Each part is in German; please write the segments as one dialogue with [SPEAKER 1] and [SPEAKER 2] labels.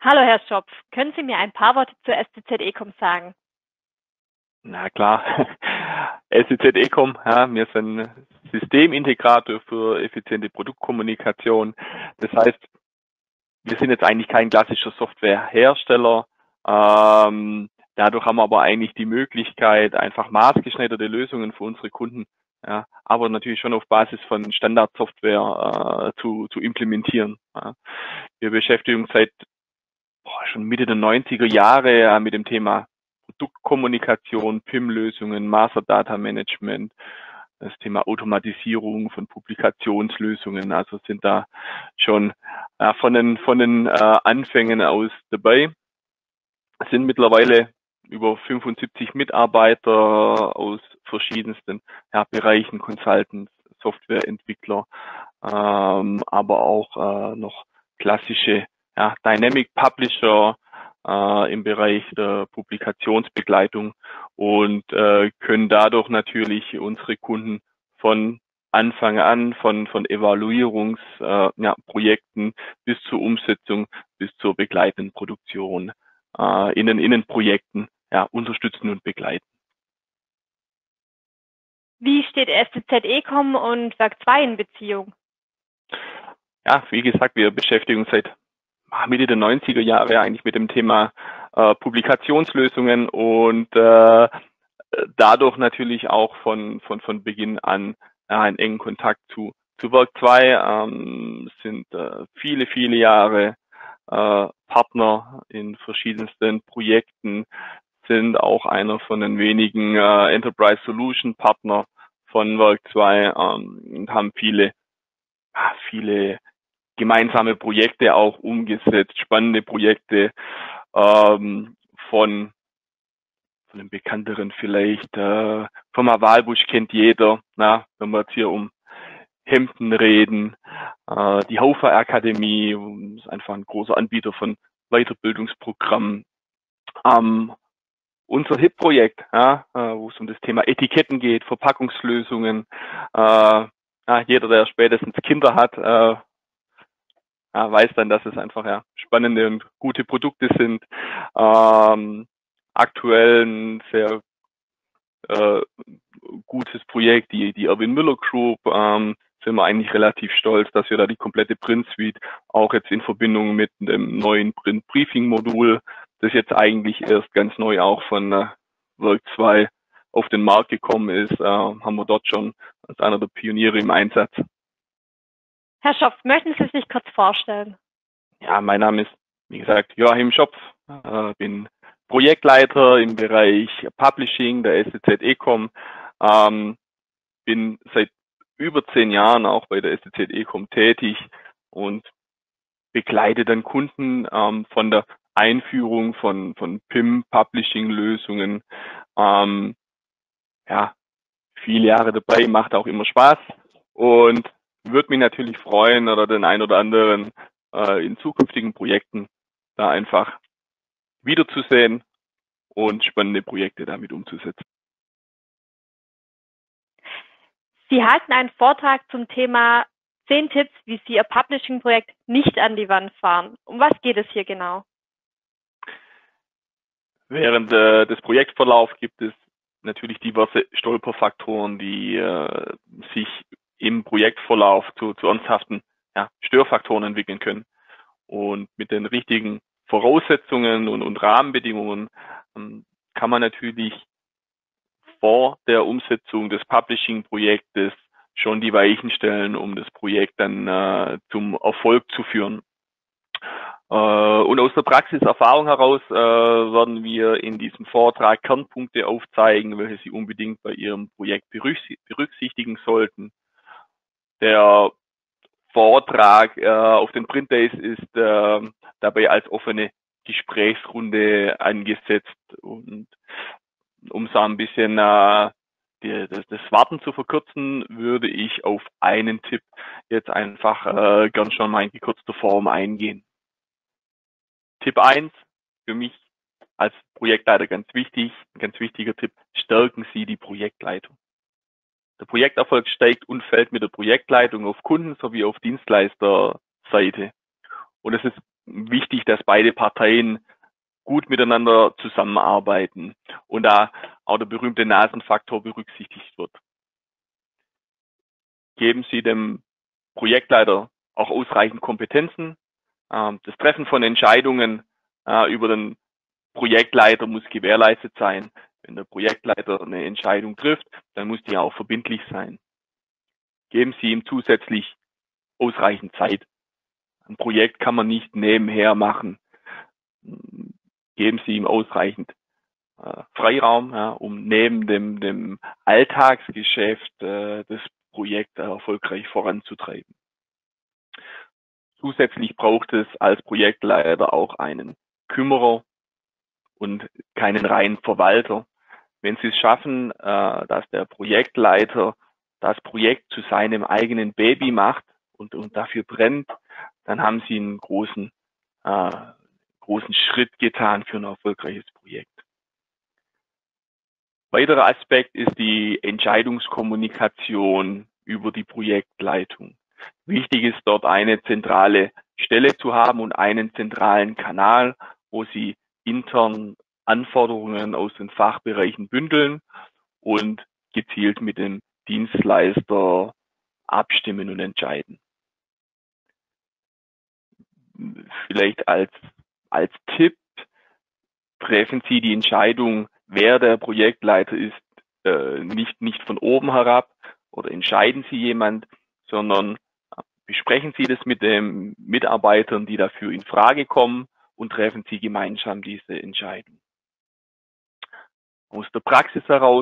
[SPEAKER 1] Hallo Herr Schopf, können Sie mir ein paar Worte zur STZ Ecom sagen?
[SPEAKER 2] Na klar, SEZ Ecom, ja, wir sind Systemintegrator für effiziente Produktkommunikation. Das heißt, wir sind jetzt eigentlich kein klassischer Softwarehersteller. Dadurch haben wir aber eigentlich die Möglichkeit, einfach maßgeschneiderte Lösungen für unsere Kunden, ja, aber natürlich schon auf Basis von Standardsoftware zu implementieren. Ja. Wir beschäftigen uns seit schon Mitte der 90er Jahre mit dem Thema Produktkommunikation, PIM-Lösungen, Master Data Management, das Thema Automatisierung von Publikationslösungen, also sind da schon von den Anfängen aus dabei. Es sind mittlerweile über 75 Mitarbeiter aus verschiedensten Bereichen, Consultants, Softwareentwickler, aber auch noch klassische Dynamic Publisher im Bereich der Publikationsbegleitung und können dadurch natürlich unsere Kunden von Anfang an, von Evaluierungsprojekten bis zur Umsetzung, bis zur begleitenden Produktion in den Projekten unterstützen und begleiten.
[SPEAKER 1] Wie steht STZ Ecom und Werk 2 in Beziehung?
[SPEAKER 2] Ja, wie gesagt, wir beschäftigen uns seit Mitte der 90er Jahre eigentlich mit dem Thema Publikationslösungen und dadurch natürlich auch von Beginn an einen engen Kontakt zu Werk 2, sind viele Jahre Partner in verschiedensten Projekten, sind auch einer von den wenigen Enterprise Solution Partner von Werk 2 und haben viele gemeinsame Projekte auch umgesetzt, spannende Projekte von den bekannteren vielleicht. Firma Walbusch kennt jeder, wenn wir jetzt hier um Hemden reden. Die Haufer Akademie ist einfach ein großer Anbieter von Weiterbildungsprogrammen. Unser HIP-Projekt, wo es um das Thema Etiketten geht, Verpackungslösungen. Jeder, der spätestens Kinder hat, weiß dann, dass es einfach spannende und gute Produkte sind. Aktuell ein sehr gutes Projekt, die Erwin Müller Group, sind wir eigentlich relativ stolz, dass wir da die komplette Print Suite auch jetzt in Verbindung mit dem neuen Print Briefing Modul, das jetzt eigentlich erst ganz neu auch von Werk 2 auf den Markt gekommen ist, haben wir dort schon als einer der Pioniere im Einsatz.
[SPEAKER 1] Herr Schopf, möchten Sie sich kurz vorstellen?
[SPEAKER 2] Ja, mein Name ist, wie gesagt, Joachim Schopf, bin Projektleiter im Bereich Publishing der STZ Ecom, bin seit über 10 Jahren auch bei der STZ Ecom tätig und begleite dann Kunden von der Einführung von PIM-Publishing-Lösungen. Viele Jahre dabei, macht auch immer Spaß und würde mich natürlich freuen oder den ein oder anderen in zukünftigen Projekten da einfach wiederzusehen und spannende Projekte damit umzusetzen.
[SPEAKER 1] Sie halten einen Vortrag zum Thema 10 Tipps, wie Sie Ihr Publishing-Projekt nicht an die Wand fahren. Um was geht es hier genau?
[SPEAKER 2] Während des Projektverlaufs gibt es natürlich diverse Stolperfaktoren, die sich im Projektverlauf zu ernsthaften Störfaktoren entwickeln können. Und mit den richtigen Voraussetzungen und Rahmenbedingungen kann man natürlich vor der Umsetzung des Publishing-Projektes schon die Weichen stellen, um das Projekt dann zum Erfolg zu führen. Und aus der Praxiserfahrung heraus werden wir in diesem Vortrag Kernpunkte aufzeigen, welche Sie unbedingt bei Ihrem Projekt berücksichtigen sollten. Der Vortrag auf den Print Days ist dabei als offene Gesprächsrunde angesetzt. Und um so ein bisschen das Warten zu verkürzen, würde ich auf einen Tipp jetzt einfach gern schon mal in gekürzter Form eingehen. Tipp 1, für mich als Projektleiter ganz wichtiger Tipp, stärken Sie die Projektleitung. Der Projekterfolg steigt und fällt mit der Projektleitung auf Kunden- sowie auf Dienstleisterseite. Und es ist wichtig, dass beide Parteien gut miteinander zusammenarbeiten und da auch der berühmte Nasenfaktor berücksichtigt wird. Geben Sie dem Projektleiter auch ausreichend Kompetenzen. Das Treffen von Entscheidungen über den Projektleiter muss gewährleistet sein. Wenn der Projektleiter eine Entscheidung trifft, dann muss die auch verbindlich sein. Geben Sie ihm zusätzlich ausreichend Zeit. Ein Projekt kann man nicht nebenher machen. Geben Sie ihm ausreichend Freiraum, ja, um neben dem Alltagsgeschäft das Projekt erfolgreich voranzutreiben. Zusätzlich braucht es als Projektleiter auch einen Kümmerer und keinen reinen Verwalter. Wenn Sie es schaffen, dass der Projektleiter das Projekt zu seinem eigenen Baby macht und dafür brennt, dann haben Sie einen großen Schritt getan für ein erfolgreiches Projekt. Weiterer Aspekt ist die Entscheidungskommunikation über die Projektleitung. Wichtig ist dort eine zentrale Stelle zu haben und einen zentralen Kanal, wo Sie intern Anforderungen aus den Fachbereichen bündeln und gezielt mit dem Dienstleister abstimmen und entscheiden. Vielleicht als Tipp: treffen Sie die Entscheidung, wer der Projektleiter ist, nicht von oben herab oder entscheiden Sie jemand, sondern besprechen Sie das mit den Mitarbeitern, die dafür in Frage kommen, und treffen Sie gemeinsam diese Entscheidung. Aus der Praxis heraus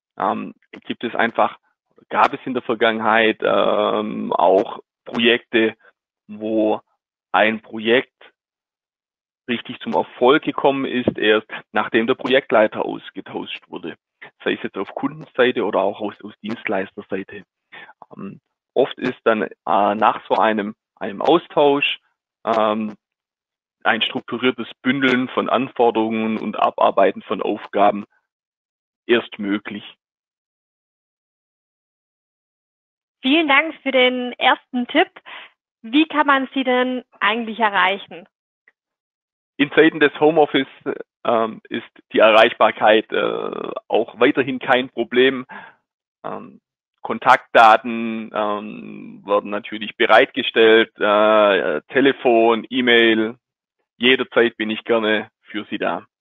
[SPEAKER 2] gab es in der Vergangenheit auch Projekte, wo ein Projekt richtig zum Erfolg gekommen ist, erst nachdem der Projektleiter ausgetauscht wurde. Sei es jetzt auf Kundenseite oder auch aus Dienstleisterseite. Oft ist dann nach so einem Austausch ein strukturiertes Bündeln von Anforderungen und Abarbeiten von Aufgaben erst möglich.
[SPEAKER 1] Vielen Dank für den ersten Tipp. Wie kann man Sie denn eigentlich erreichen?
[SPEAKER 2] In Zeiten des Homeoffice ist die Erreichbarkeit auch weiterhin kein Problem. Kontaktdaten werden natürlich bereitgestellt, Telefon, E-Mail. Jederzeit bin ich gerne für Sie da.